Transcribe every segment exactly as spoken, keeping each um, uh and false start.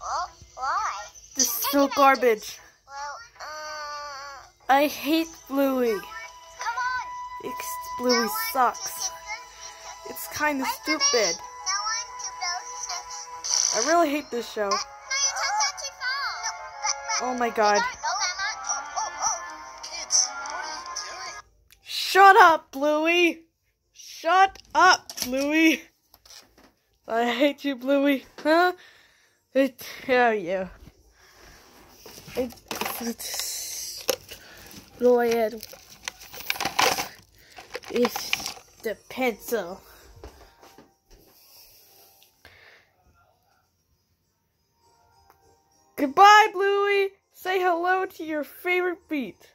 Oh, why? This is so garbage. Well, uh... I hate Bluey. Come on! It's, Bluey sucks. It's kind of stupid. I really hate this show. Oh my god. Kids, what are you doing? Shut up, Bluey! Shut up, Bluey! I hate you, Bluey. Huh? It, oh yeah. It, it's, go ahead. It's the pencil. Goodbye, Bluey! Say hello to your favorite beat.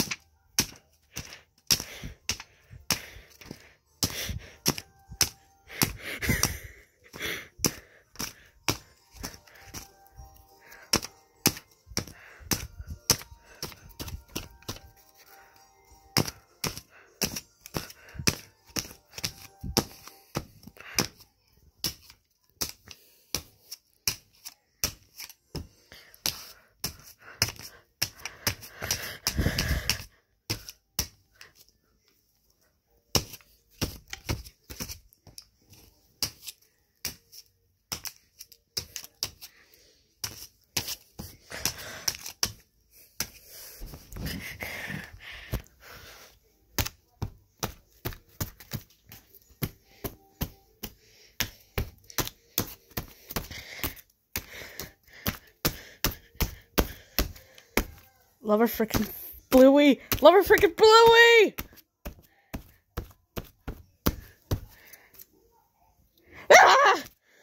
Love her frickin' Bluey! Love her frickin' Bluey! Ah!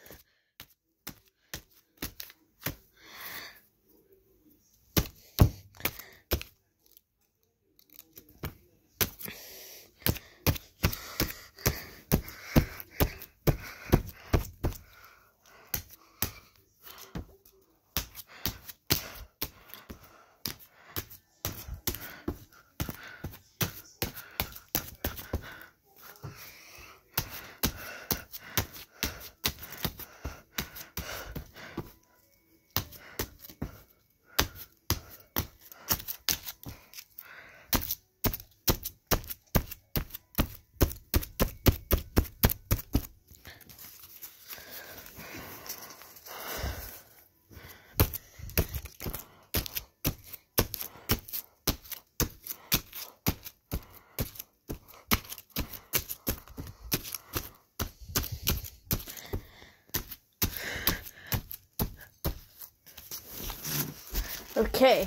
Okay.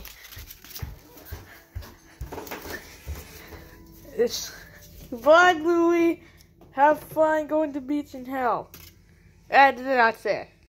It's goodbye, Bluey. Have fun going to beach in hell. And that's it.